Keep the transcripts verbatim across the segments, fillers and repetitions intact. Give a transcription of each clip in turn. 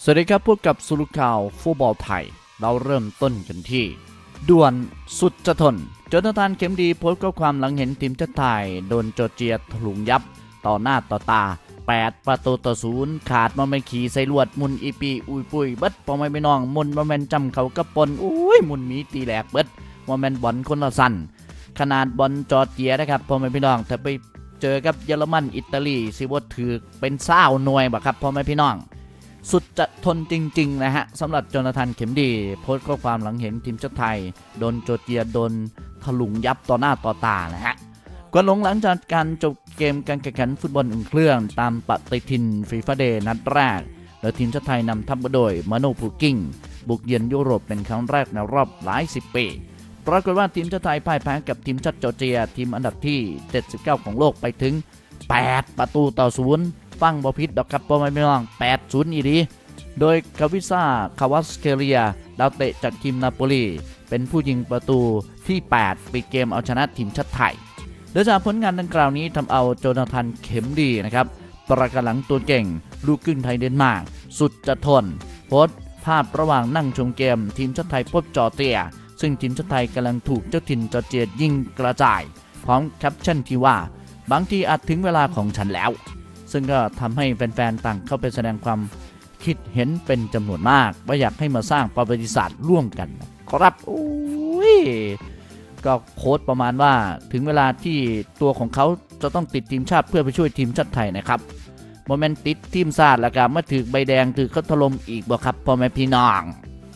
สวัสดีครับพบกับสุรุข่าวฟุตบอลไทยเราเริ่มต้นกันที่ด่วนสุดจะทนโจนาธานเข็มดีโพสต์ข้อความหลังเห็นทีมชาติไทยโดนจอร์เจียถลุงยับต่อหน้าต่อตาแปดประตูต่อศูนย์ขาดมาไม่ขี่ใส่ลวดมุนอีปีอุยปุยเบิดพอไม่ไปน้องมุนมาแมนจำเขากระปนอุ้ยมุนมีตีแหลกเบิดมาแมนบอลคนละสั้นขนาดบอลจอร์เจียนะครับพอไม่ไปน้องถ้าไปเจอกับเยอรมันอิตาลีสิว่าถือเป็นเศร้าหน่วยบ่ครับพอไม่พี่น้องสุดจะทนจริงๆนะฮะสำหรับโจนาธานเข็มดีโพสต์ข้อความหลังเห็นทีมชาติไทยโดนจอร์เจียโดนถลุงยับต่อหน้าต่อตานะฮะกวนหลงหลังจากการจบเกมการแข่งขันฟุตบอลอุ่นเครื่องตามปฏิทินฟีฟ่าเดย์นัดแรกโดยทีมชาติไทยนำทัพมาโดยมาโนพูกิ้งบุกเยือนยุโรปเป็นครั้งแรกในรอบหลายสิบปีปรากฏว่าทีมชาติไทยพ่ายแพ้กับทีมชาติจอร์เจียทีมอันดับที่เจ็ดสิบเก้าของโลกไปถึงแปดประตูต่อศูนย์ฟังบอพิษดอกครับพ่อแม่พี่น้องแปดศูนย์อีดีโดยคาวิซ่าคาวาสเคเลียดาวเตะจากทีมนาโปลีเป็นผู้ยิงประตูที่แปดปิดเกมเอาชนะทีมชาติไทยโดยจากผลงานดังกล่าวนี้ทำเอาโจนาธานเข็มดีนะครับประกันหลังตัวเก่งลูกครึ่งไทยเดนมาร์กสุดจะทนโพสต์ภาพระหว่างนั่งชมเกมทีมชาติไทยพบจอร์เจียซึ่งทีมชาติไทยกำลังถูกเจ้าถิ่นจอร์เจียยิงกระจายพร้อมแคปชั่นที่ว่าบางทีอาจถึงเวลาของฉันแล้วซึ่งก็ทำให้แฟนๆต่างเข้าไปแสดงความคิดเห็นเป็นจำนวนมากว่าอยากให้มาสร้างประวัติศาสตร์ร่วมกันครับโอ้ยก็โค้ดประมาณว่าถึงเวลาที่ตัวของเขาจะต้องติดทีมชาติเพื่อไปช่วยทีมชาติไทยนะครับโมเมนต์ติดทีมชาติแล้วก็มาถือใบแดงถือเขาถล่มอีกบ่ครับพ่อแม่พี่น้อง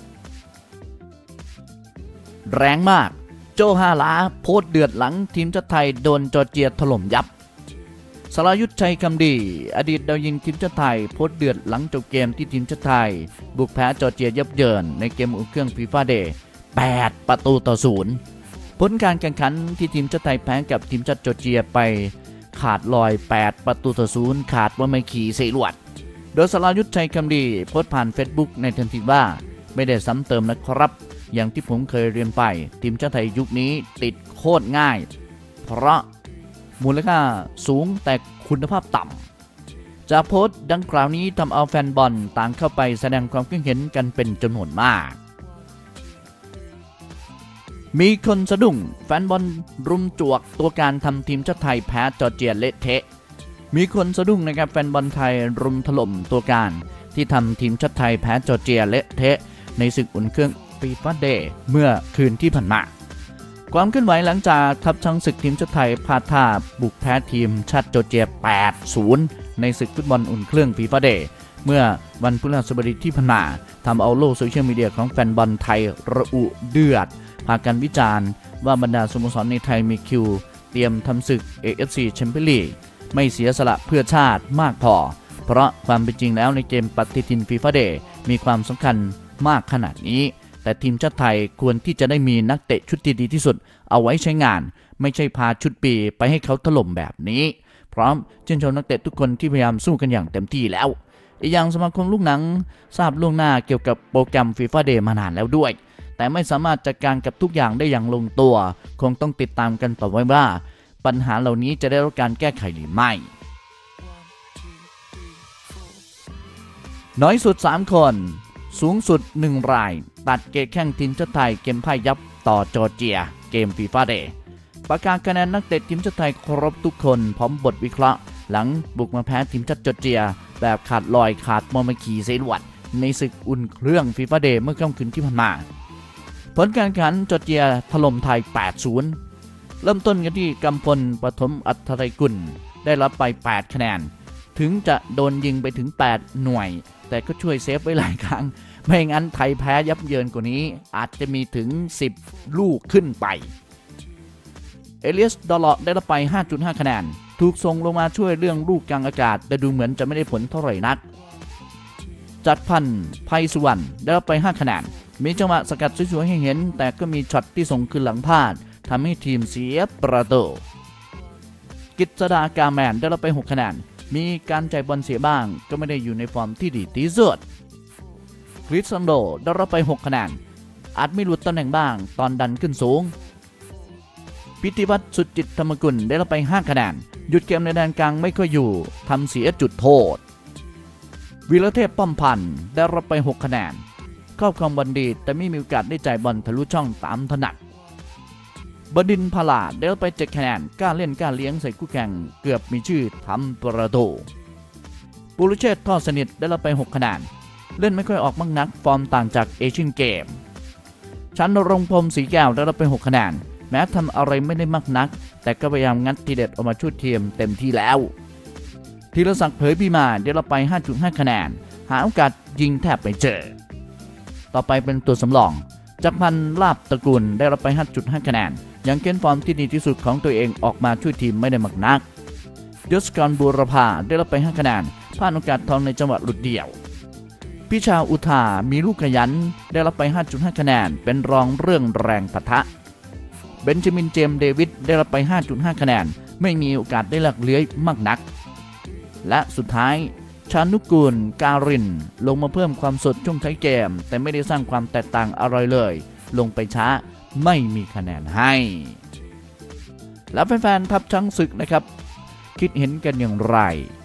แรงมากโจฮาลาโพสต์เดือดหลังทีมชาติไทยโดนจอร์เจียถล่มยับสรายุทธชัยคำดีอดีตดาวยิงทีมชาติไทยโพสต์เดือดหลังจบเกมที่ทีมชาติไทยบุกแพ้จอร์เจียยับเยินในเกมอุ่นเครื่องฟีฟ่าเดย์แปดประตูต่อศูนย์ผลการแข่งขันที่ทีมชาติไทยแพ้กับทีมชาติจอร์เจียไปขาดลอยแปดประตูต่อศูนย์ขาดว่าไม่ขี่ใส่ลวดโดยสรายุทธชัยคำดีโพสต์ผ่าน Facebook ในทันทีว่าไม่ได้ซ้ำเติมนะครับอย่างที่ผมเคยเรียนไปทีมชาติไทยยุคนี้ติดโคตรง่ายเพราะมูลค่าสูงแต่คุณภาพต่ำจากโพสต์ดังกล่าวนี้ทำเอาแฟนบอลต่างเข้าไปแสดงความคิดเห็นกันเป็นจำนวนมากมีคนสะดุ้งแฟนบอลรุมจวกตัวการทำทีมชาติไทยแพ้จอร์เจียเละเทะมีคนสะดุ้งนะครับแฟนบอลไทยรุมถล่มตัวการที่ทำทีมชาติไทยแพ้จอร์เจียเละเทะในศึกอุ่นเครื่องฟีฟ่าเดย์เมื่อคืนที่ผ่านมาความเคลื่อนไหวหลังจากทัพช้างศึกทีมชาติไทยพลาดท่าบุกแพ้ทีมชาติจอร์เจีย แปดศูนย์ ในศึกฟุตบอลอุ่นเครื่องฟีฟ่าเดย์เมื่อวันพฤหัสบดีที่ผ่านมาทำเอาโลกโซเชียลมีเดียของแฟนบอลไทยระอุเดือดพากันวิจารณ์ว่าบรรดาสโมสรในไทยมีคิวเตรียมทำศึก เอ เอฟ ซี แชมเปี้ยนลีกไม่เสียสละเพื่อชาติมากพอเพราะความเป็นจริงแล้วในเกมปฏิทินฟีฟ่าเดย์มีความสำคัญมากขนาดนี้แต่ทีมชาติไทยควรที่จะได้มีนักเตะชุดที่ดีที่สุดเอาไว้ใช้งานไม่ใช่พาชุดปีไปให้เขาถล่มแบบนี้พร้อมชื่นชมนักเตะทุกคนที่พยายามสู้กันอย่างเต็มที่แล้วอีกอย่างสมาคมลูกหนังทราบล่วงหน้าเกี่ยวกับโปรแกรมฟีฟ่าเดย์มานานแล้วด้วยแต่ไม่สามารถจัดการกับทุกอย่างได้อย่างลงตัวคงต้องติดตามกันต่อไปว่าปัญหาเหล่านี้จะได้รับการแก้ไขหรือไม่น้อยสุดสามคนสูงสุดหนึ่งรายตัดเกมแข่งทีมชาติไทยเกมพ่ายยับต่อจอร์เจียเกมฟีฟ่าเดย์ประกาศคะแนนนักเตะทีมชาติไทยครบทุกคนพร้อมบทวิเคราะห์หลังบุกมาแพ้ทีมชาติจอร์เจียแบบขาดลอยขาดมอมคีเซลวดในศึกอุ่นเครื่องฟีฟ่าเดย์เมื่อค่ำคืนที่ผ่านมาผลการแข่งขันจอร์เจียถล่มไทย แปดศูนย์ เริ่มต้นกันที่กำพลปฐมอัธรัยกุลได้รับไปแปดคะแนนถึงจะโดนยิงไปถึงแปดหน่วยแต่ก็ช่วยเซฟไว้หลายครั้งไม่งั้นไทยแพ้ยับเยินกว่านี้อาจจะมีถึงสิบลูกขึ้นไปเอเลียสดอลล์ได้รับไป ห้าจุดห้า คะแนนถูกส่งลงมาช่วยเรื่องลูกกลางอากาศแต่ดูเหมือนจะไม่ได้ผลเท่าไหร่นักจัดพันธ์ไพสุวรรณได้รับไปห้าคะแนนมีจังหวะสกัดสวยๆให้เห็นแต่ก็มีช็อตที่ส่งคืนหลังพลาดทำให้ทีมเสียประตูกิตดากาแมนได้รับไปหกคะแนนมีการจ่ายบอลเสียบ้างก็ไม่ได้อยู่ในฟอร์มที่ดีที่สุดคริสซันโดได้รับไปหกคะแนนอาจไม่หลุดตำแหน่งบ้างตอนดันขึ้นสูงพิธีวัฒน์สุจิตธรรมกุลได้รับไปห้าคะแนนหยุดเกมในแดนกลางไม่ค่อยอยู่ทำเสียจุดโทษวีรเทพป้อมพันธ์ได้รับไปหกคะแนนครอบครองบอลดีแต่ไม่มีโอกาสได้จ่ายบอลทะลุช่องตามถนัดบดินทร์พลาดได้รับไปเจ็ดคะแนนกล้าเล่นกล้าเลี้ยงใส่คู่แข่งเกือบมีชื่อทำประตูปุรุเชษฐ์ทอดสนิทได้รับไปหกคะแนนเล่นไม่ค่อยออกมากนักฟอร์มต่างจากเอเชียนเกมชันนรงค์พรหมศรีแก้วได้รับไปหกคะแนนแม้ทำอะไรไม่ได้มากนักแต่ก็พยายามงัดทีเด็ดออกมาช่วยทีมเต็มที่แล้วธีรศักดิ์เผยพิมานได้รับไป ห้าจุดห้า คะแนนหาโอกาสยิงแทบไม่เจอต่อไปเป็นตัวสำรองจักรพันธ์ลาบตระกูลได้รับไป ห้าจุดห้า คะแนนยังเก้นฟอร์มที่ดีที่สุดของตัวเองออกมาช่วยทีมไม่ได้มากนักยศกรบูรพาได้รับไปห้าคะแนนพลาดโอกาสทองในจังหวะหลุดเดี่ยวพิชาอุทามีลูกขยันได้รับไป ห้าจุดห้า คะแนนเป็นรองเรื่องแรงปะทะเบนจามินเจมส์เดวิดได้รับไป ห้าจุดห้า คะแนนไม่มีโอกาสได้หลักเลื้อยมากนักและสุดท้ายชานุกูลการินลงมาเพิ่มความสดช่วงท้ายเกมแต่ไม่ได้สร้างความแตกต่างอะไรเลยลงไปช้าไม่มีคะแนนให้แล้วแฟนๆทัพช้างศึกนะครับคิดเห็นกันอย่างไร